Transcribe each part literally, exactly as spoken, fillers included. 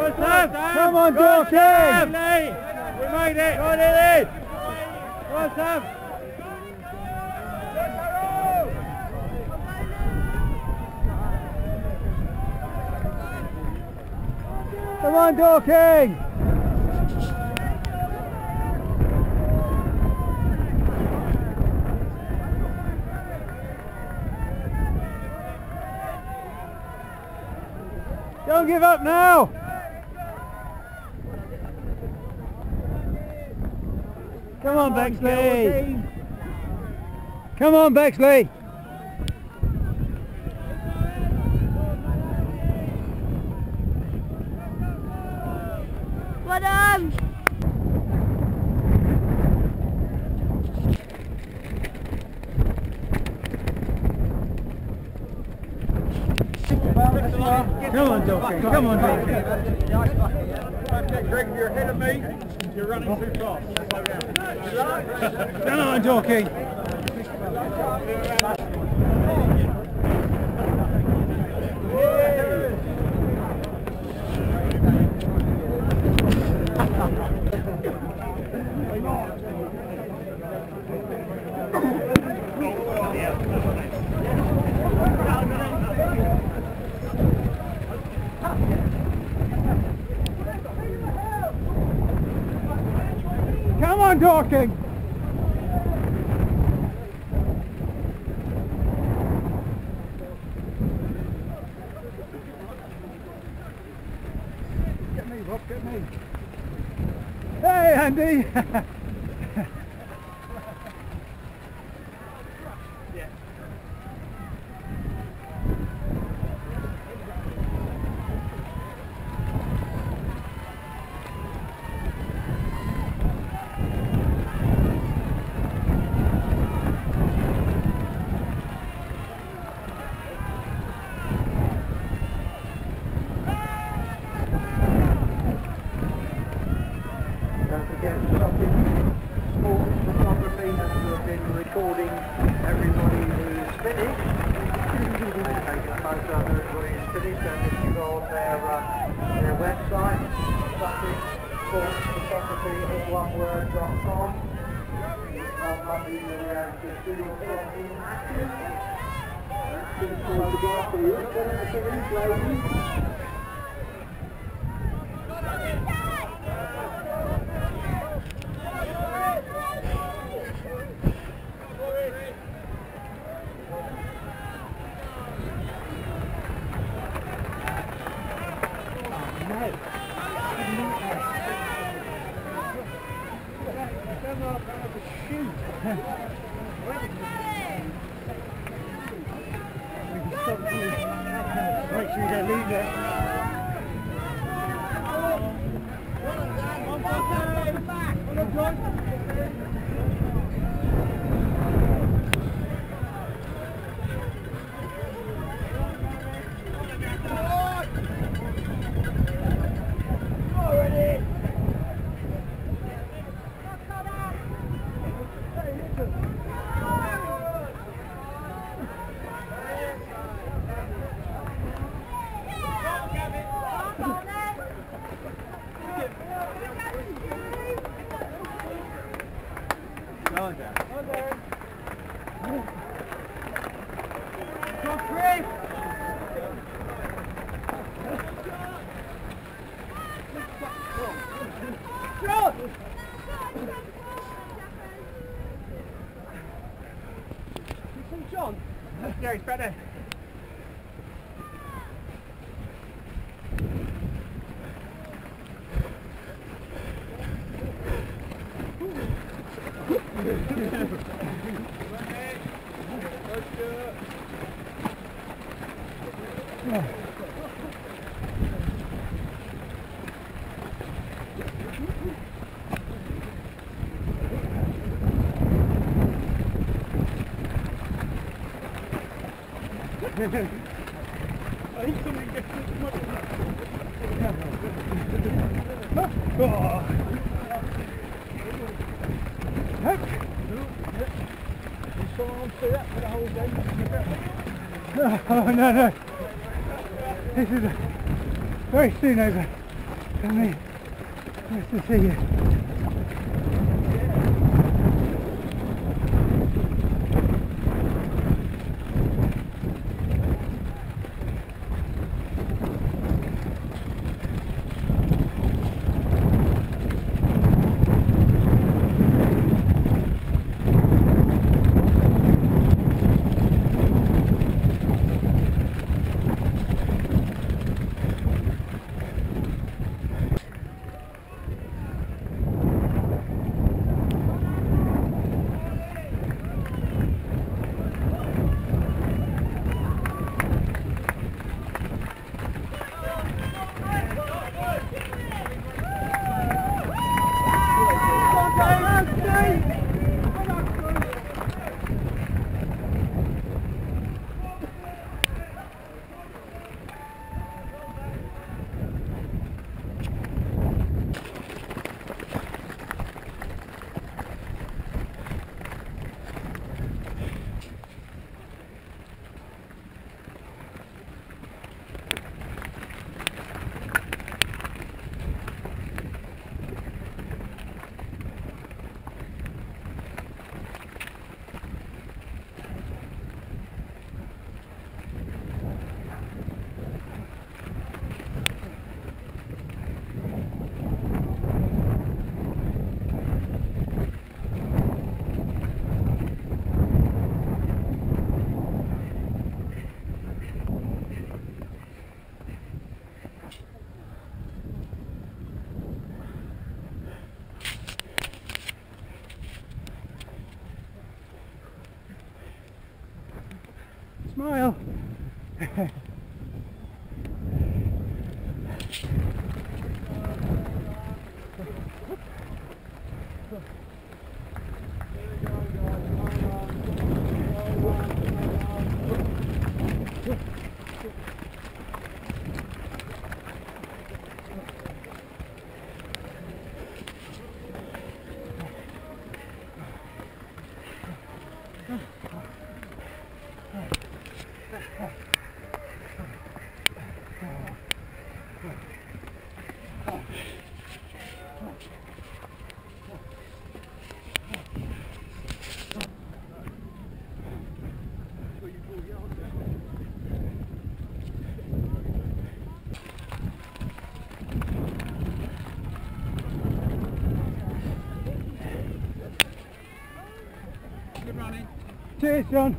on, Sam! Come on, Dorking! We made it! Go on, Lily! Go on, Sam! Come on, Dorking! Don't give up now! Come on, Bexley! Come on, Bexley! Well done! Come on, Dorking! Come on, Dorking! Okay, Greg, if you're ahead of me, you're running too fast. Slow down. Come on, Dorking! Come on, Dorking! Get me, Rob, get me. Hey, Andy! Don't forget something sports photography that we have been recording everybody who is finished. They've taken a photo of everybody who's finished, and if you go on their, uh, their website, something sports photography at one word dot com, on Monday you'll be able to see yourself in action. That's been photographed for you. Get it to these ladies. Make sure you don't leave there. Go on, Dan. Go on, Darren. Go on, Chris! John! You see John? Yeah, he's better. I think somebody gets this much. Oh. Heck. You saw on see that for the whole game. Oh no no. This is a very soon over. Come in. Nice to see you. Smile. Good running. Cheers, John.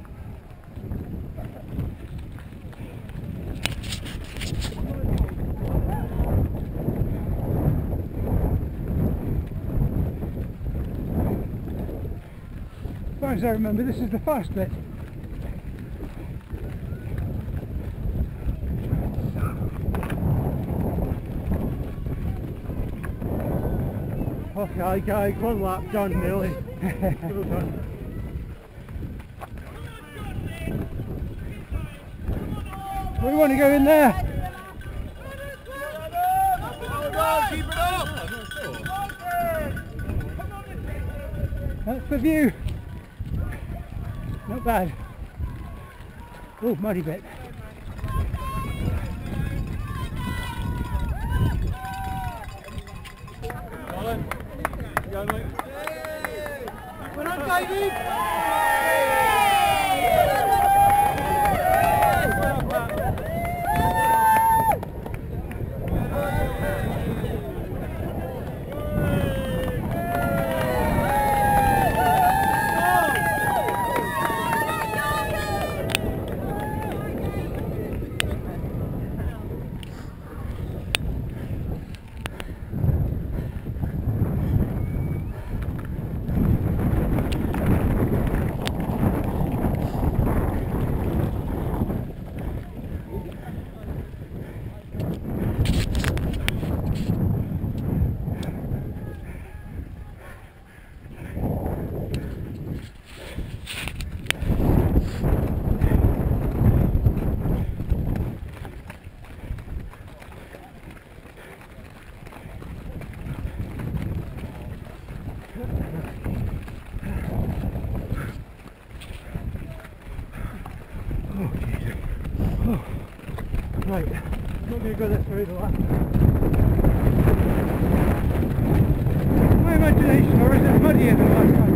As far as I remember, this is the fast bit. Okay, guys, one lap done nearly. Well done. We want to go in there. Hold on, keep it up. That's the view. Not bad. Oh, muddy bit. Colin, go mate. Well done, David. Right, I'm not going to go this way the last time. imagination, or is it muddier than last time?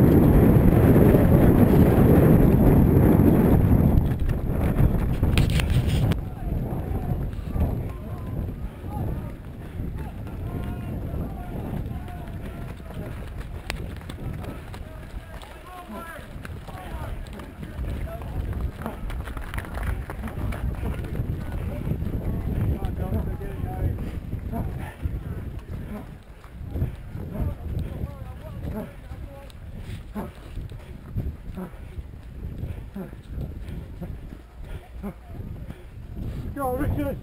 Go on, Richard!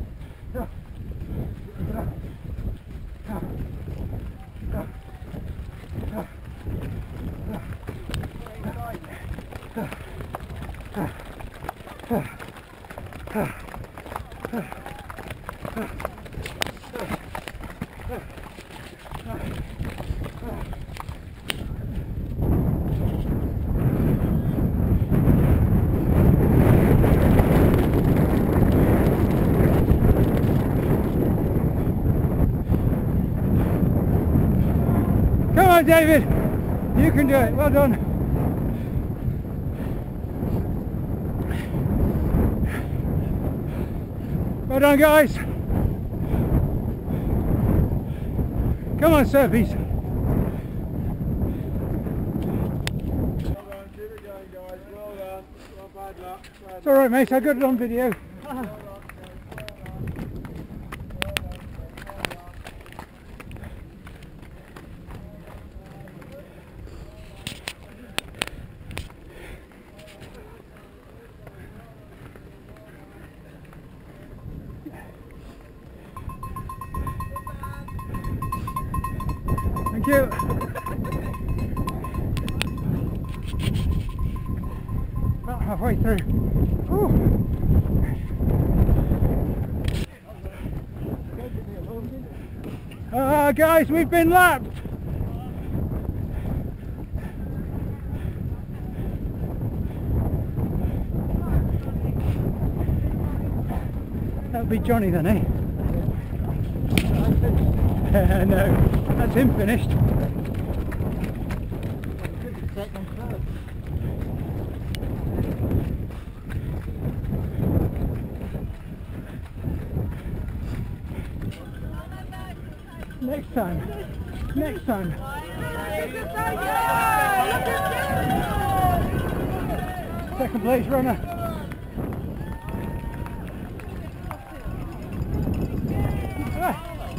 Come on, David, you can do it. Well done. Well done, guys. Come on, Surfies. Well done, keep it going, guys. Well done. Well, bad luck. Bad It's all right, mate. I got it on video. Thank you. About halfway through. Ooh. Uh, guys, we've been lapped. That'll be Johnny then, eh? No, that's him finished. Next time, next time. Second place runner. Ah.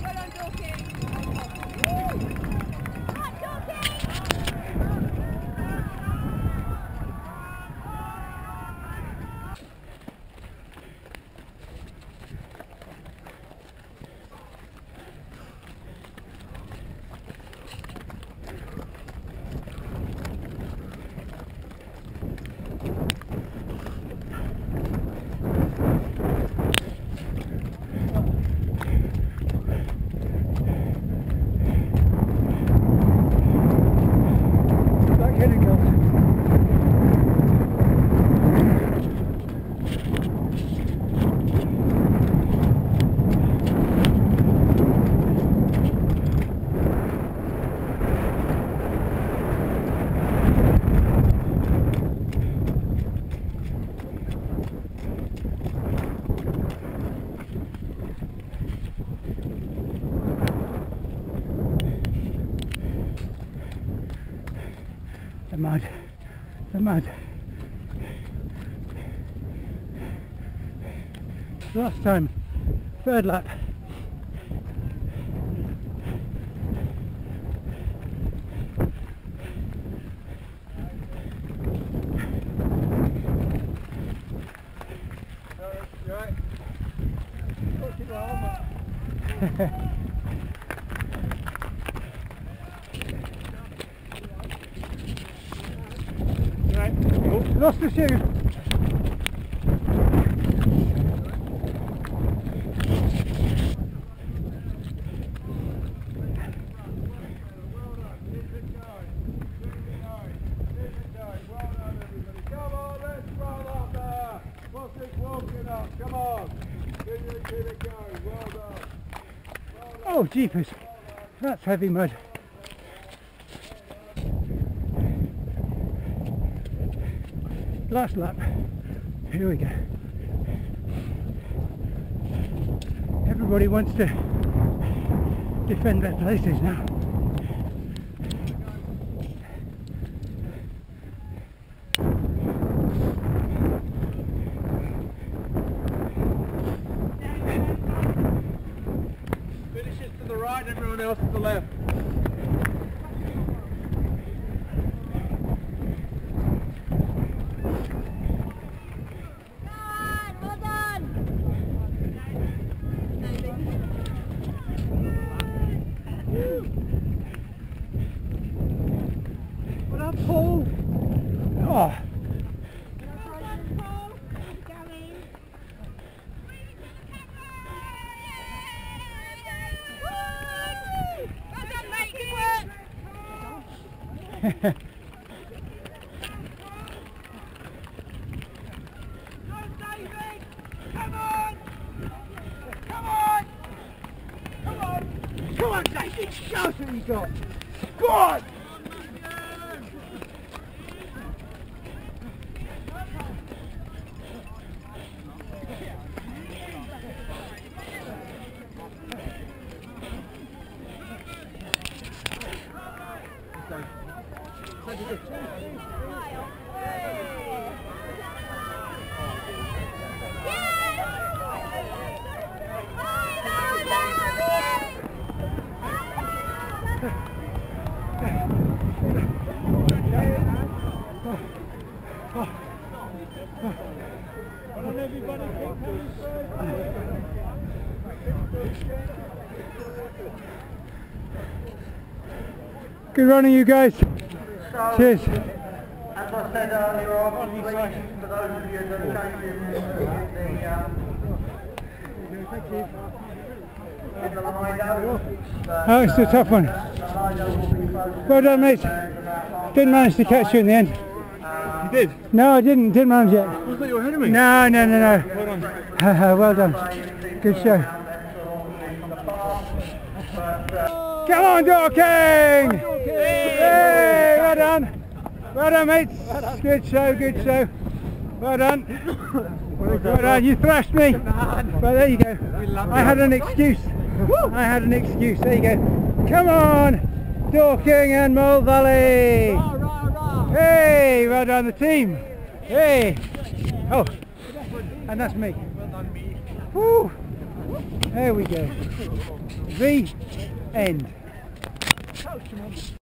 The mud, the mud. Last time, third lap. Right. Oh, lost the shoe. Oh, jeepers. That's heavy mud. last lap. Here we go. Everybody wants to defend their places now. Finishes to the right, everyone else to the left. What up, Paul? Oh. Come on, David, show us what you got. Go on! Good running, you guys. So, Cheers. as I said earlier on, for those of you that are changing the, um, in the Lido, Oh, it's a tough one. Well done, mate. Didn't manage to catch you in the end. You did? No, I didn't. Didn't manage yet. I thought you were ahead of me. No, no, no, no. Well done. Well done. Good show. Come on, Dorking! Hey, well done. Well done, mates. Good show, good show. Well done. Well done. You thrashed me. But there you go. I had an excuse. I had an excuse. There you go. Come on, Dorking and Mole Valley. Hey, well done, the team. Hey. Oh, and that's me. Woo. There we go. The end.